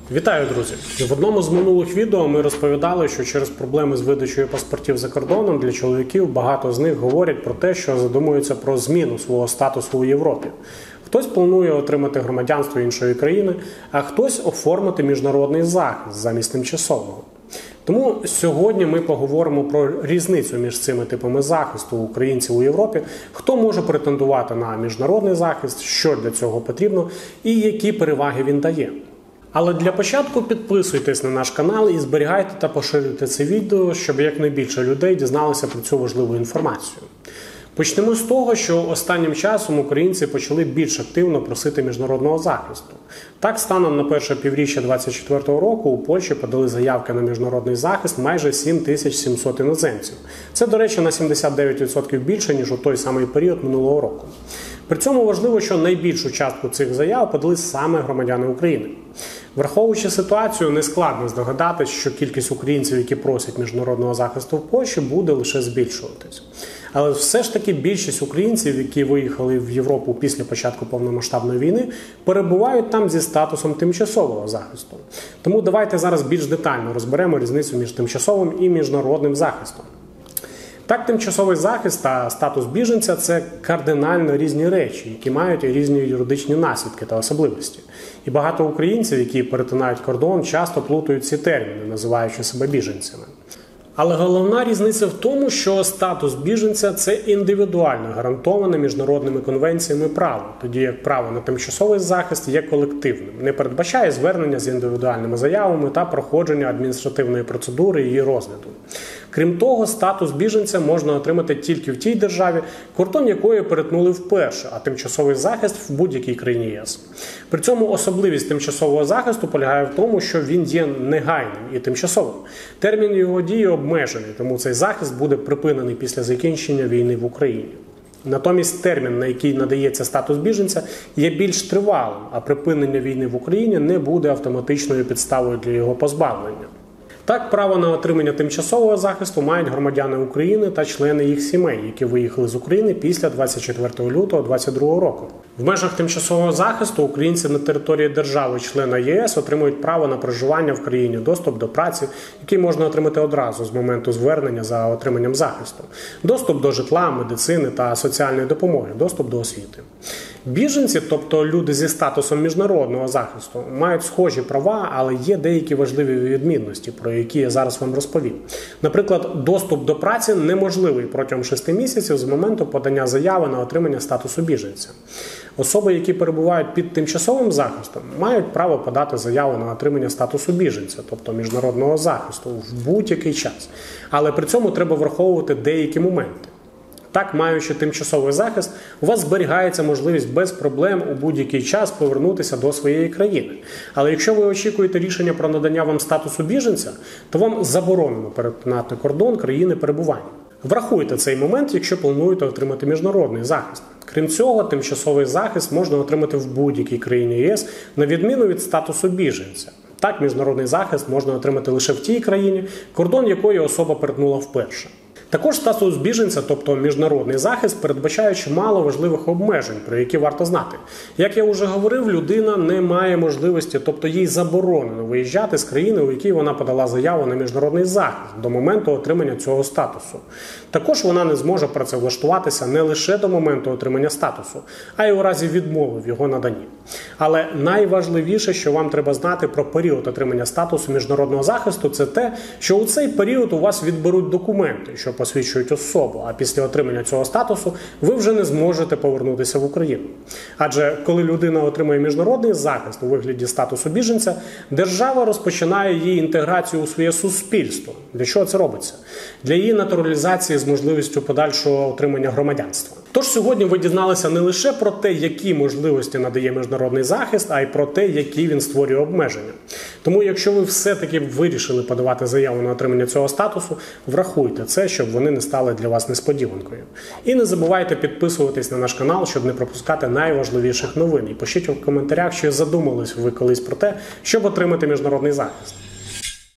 Вітаю, друзі! В одному з минулих відео ми розповідали, що через проблеми з видачею паспортів за кордоном для чоловіків багато з них говорять про те, що задумуються про зміну свого статусу у Європі. Хтось планує отримати громадянство іншої країни, а хтось оформити міжнародний захист замість тимчасового. Тому сьогодні ми поговоримо про різницю між цими типами захисту українців у Європі, хто може претендувати на міжнародний захист, що для цього потрібно і які переваги він дає. Але для початку підписуйтесь на наш канал і зберігайте та поширюйте це відео, щоб якнайбільше людей дізналися про цю важливу інформацію. Почнемо з того, що останнім часом українці почали більш активно просити міжнародного захисту. Так, станом на перше півріччя 2024 року у Польщі подали заявки на міжнародний захист майже 7700 іноземців. Це, до речі, на 79% більше, ніж у той самий період минулого року. При цьому важливо, що найбільшу частку цих заяв подали саме громадяни України. Враховуючи ситуацію, нескладно здогадатись, що кількість українців, які просять міжнародного захисту в Польщі, буде лише збільшуватись. Але все ж таки більшість українців, які виїхали в Європу після початку повномасштабної війни, перебувають там зі статусом тимчасового захисту. Тому давайте зараз більш детально розберемо різницю між тимчасовим і міжнародним захистом. Так, тимчасовий захист та статус біженця – це кардинально різні речі, які мають різні юридичні наслідки та особливості. І багато українців, які перетинають кордон, часто плутають ці терміни, називаючи себе біженцями. Але головна різниця в тому, що статус біженця – це індивідуально гарантоване міжнародними конвенціями право, тоді як право на тимчасовий захист є колективним, не передбачає звернення з індивідуальними заявами та проходження адміністративної процедури її розгляду. Крім того, статус біженця можна отримати тільки в тій державі, кордон якої перетнули вперше, а тимчасовий захист в будь-якій країні ЄС. При цьому особливість тимчасового захисту полягає в тому, що він є негайним і тимчасовим. Термін його дії обмежений, тому цей захист буде припинений після закінчення війни в Україні. Натомість термін, на який надається статус біженця, є більш тривалим, а припинення війни в Україні не буде автоматичною підставою для його позбавлення. Так, право на отримання тимчасового захисту мають громадяни України та члени їх сімей, які виїхали з України після 24 лютого 2022 року. В межах тимчасового захисту українці на території держави-члена ЄС отримують право на проживання в країні, доступ до праці, який можна отримати одразу з моменту звернення за отриманням захисту, доступ до житла, медицини та соціальної допомоги, доступ до освіти. Біженці, тобто люди зі статусом міжнародного захисту, мають схожі права, але є деякі важливі відмінності, про які я зараз вам розповім. Наприклад, доступ до праці неможливий протягом 6 місяців з моменту подання заяви на отримання статусу біженця. Особи, які перебувають під тимчасовим захистом, мають право подати заяву на отримання статусу біженця, тобто міжнародного захисту, в будь-який час. Але при цьому треба враховувати деякі моменти. Так, маючи тимчасовий захист, у вас зберігається можливість без проблем у будь-який час повернутися до своєї країни. Але якщо ви очікуєте рішення про надання вам статусу біженця, то вам заборонено перетинати кордон країни перебування. Врахуйте цей момент, якщо плануєте отримати міжнародний захист. Крім цього, тимчасовий захист можна отримати в будь-якій країні ЄС, на відміну від статусу біженця. Так, міжнародний захист можна отримати лише в тій країні, кордон якої особа перетнула вперше. Також статус біженця, тобто міжнародний захист, передбачає чимало важливих обмежень, про які варто знати. Як я вже говорив, людина не має можливості, тобто їй заборонено виїжджати з країни, у якій вона подала заяву на міжнародний захист до моменту отримання цього статусу. Також вона не зможе працевлаштуватися не лише до моменту отримання статусу, а й у разі відмови в його наданні. Але найважливіше, що вам треба знати про період отримання статусу міжнародного захисту, це те, що у цей період у вас відберуть документи, що посвідчують особу, а після отримання цього статусу ви вже не зможете повернутися в Україну. Адже коли людина отримує міжнародний захист у вигляді статусу біженця, держава розпочинає її інтеграцію у своє суспільство. Для чого це робиться? Для її натуралізації з можливістю подальшого отримання громадянства. Тож сьогодні ви дізналися не лише про те, які можливості надає міжнародний захист, а й про те, які він створює обмеження. Тому якщо ви все-таки вирішили подавати заяву на отримання цього статусу, врахуйте це, щоб вони не стали для вас несподіванкою. І не забувайте підписуватись на наш канал, щоб не пропускати найважливіших новин. І пишіть у коментарях, чи задумались ви колись про те, щоб отримати міжнародний захист.